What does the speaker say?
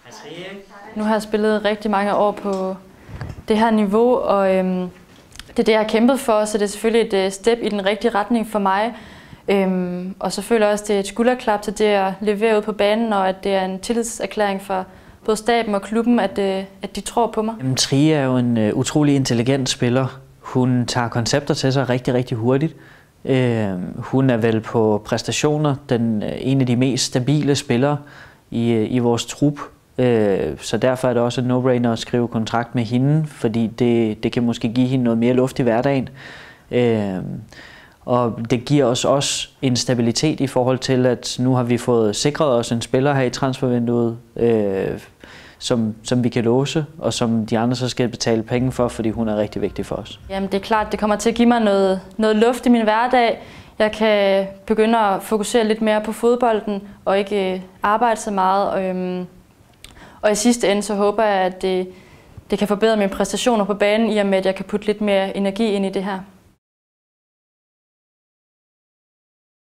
Nu har jeg spillet rigtig mange år på det her niveau, og det er det, jeg har kæmpet for, så det er selvfølgelig et step i den rigtige retning for mig. Og selvfølgelig også, det er et skulderklap til det, jeg leverer ud på banen, og at det er en tillidserklæring for både staben og klubben, at de tror på mig. Trige er jo en utrolig intelligent spiller. Hun tager koncepter til sig rigtig, rigtig hurtigt. Hun er vel på præstationer en af de mest stabile spillere i vores trup. Så derfor er det også en no-brainer at skrive kontrakt med hende, fordi det kan måske give hende noget mere luft i hverdagen. Og det giver os også en stabilitet i forhold til, at nu har vi fået sikret os en spiller her i transfervinduet, som vi kan låse, og som de andre så skal betale penge for, fordi hun er rigtig vigtig for os. Jamen det er klart, det kommer til at give mig noget luft i min hverdag. Jeg kan begynde at fokusere lidt mere på fodbolden, og ikke arbejde så meget. Og i sidste ende så håber jeg, at det kan forbedre mine præstationer på banen, i og med at jeg kan putte lidt mere energi ind i det her.